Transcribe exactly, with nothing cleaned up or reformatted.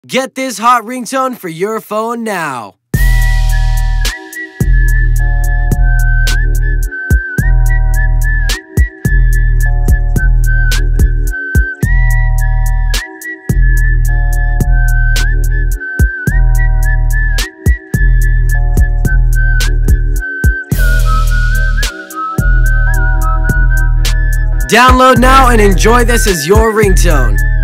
Get this hot ringtone for your phone now. Download now and enjoy this as your ringtone.